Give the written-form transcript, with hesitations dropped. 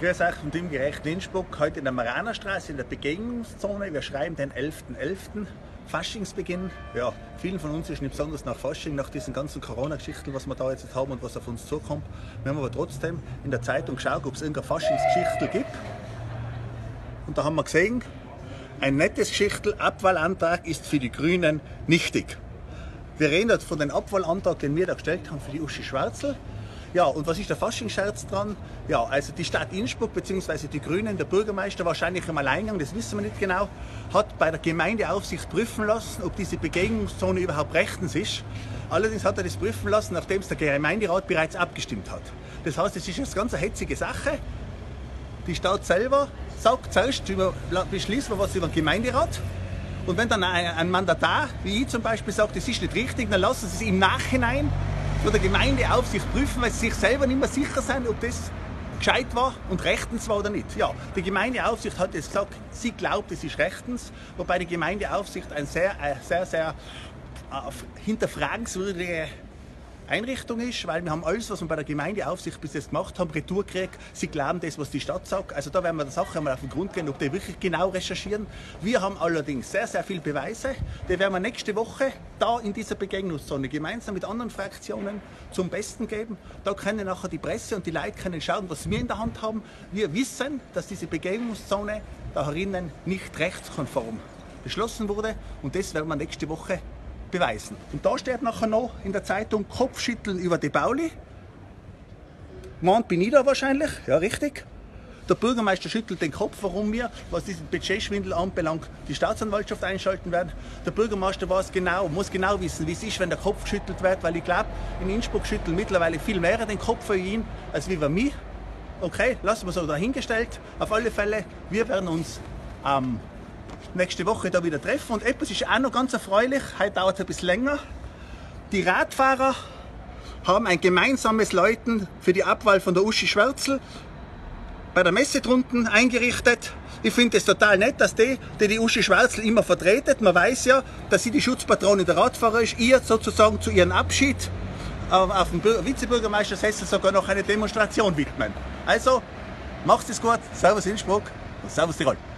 Grüß euch von dem Gerecht Innsbruck, heute in der Marianerstraße in der Begegnungszone. Wir schreiben den 11.11. Faschingsbeginn. Ja, vielen von uns ist nicht besonders nach Fasching, nach diesen ganzen Corona-Geschichten, was wir da jetzt haben und was auf uns zukommt. Wir haben aber trotzdem in der Zeitung geschaut, ob es irgendeine Faschingsgeschichte gibt. Und da haben wir gesehen, ein nettes Geschichtel, Abwahlantrag ist für die Grünen nichtig. Wir reden jetzt von dem Abwahlantrag, den wir da gestellt haben für die Uschi Schwärzel. Ja, und was ist der Faschingsscherz dran? Ja, also die Stadt Innsbruck bzw. die Grünen, der Bürgermeister, wahrscheinlich im Alleingang, das wissen wir nicht genau, hat bei der Gemeindeaufsicht prüfen lassen, ob diese Begegnungszone überhaupt rechtens ist. Allerdings hat er das prüfen lassen, nachdem es der Gemeinderat bereits abgestimmt hat. Das heißt, es ist eine ganz hetzige Sache. Die Stadt selber sagt zuerst, beschließen wir was über den Gemeinderat. Und wenn dann ein Mandatar, wie ich zum Beispiel, sagt, das ist nicht richtig, dann lassen sie es im Nachhinein von der Gemeindeaufsicht prüfen, weil sie sich selber nicht mehr sicher sind, ob das gescheit war und rechtens war oder nicht. Ja, die Gemeindeaufsicht hat jetzt gesagt, sie glaubt, es ist rechtens, wobei die Gemeindeaufsicht eine sehr hinterfragenswürdige Einrichtung ist, weil wir haben alles, was wir bei der Gemeindeaufsicht bis jetzt gemacht haben, retour gekriegt. Sie glauben das, was die Stadt sagt. Also da werden wir der Sache einmal auf den Grund gehen, ob die wirklich genau recherchieren. Wir haben allerdings sehr viele Beweise. Die werden wir nächste Woche da in dieser Begegnungszone gemeinsam mit anderen Fraktionen zum Besten geben. Da können nachher die Presse und die Leute können schauen, was wir in der Hand haben. Wir wissen, dass diese Begegnungszone da herinnen nicht rechtskonform beschlossen wurde und das werden wir nächste Woche beweisen. Und da steht nachher noch in der Zeitung Kopfschütteln über die Bauli. Meint bin ich da wahrscheinlich, ja richtig. Der Bürgermeister schüttelt den Kopf, warum wir, was diesen Budgetschwindel anbelangt, die Staatsanwaltschaft einschalten werden. Der Bürgermeister weiß genau, muss genau wissen, wie es ist, wenn der Kopf geschüttelt wird, weil ich glaube, in Innsbruck schütteln mittlerweile viel mehr den Kopf für ihn, als wie bei mir. Okay, lassen wir so dahingestellt. Auf alle Fälle, wir werden uns nächste Woche da wieder treffen. Und etwas ist auch noch ganz erfreulich, heute dauert es ein bisschen länger. Die Radfahrer haben ein gemeinsames Läuten für die Abwahl von der Uschi Schwärzel bei der Messe drunten eingerichtet. Ich finde es total nett, dass die Uschi Schwärzel immer vertretet. Man weiß ja, dass sie die Schutzpatronin der Radfahrer ist, ihr sozusagen zu ihrem Abschied auf dem Vizebürgermeistersessel sogar noch eine Demonstration widmen. Also, macht es gut, Servus Innsbruck und Servus Tirol.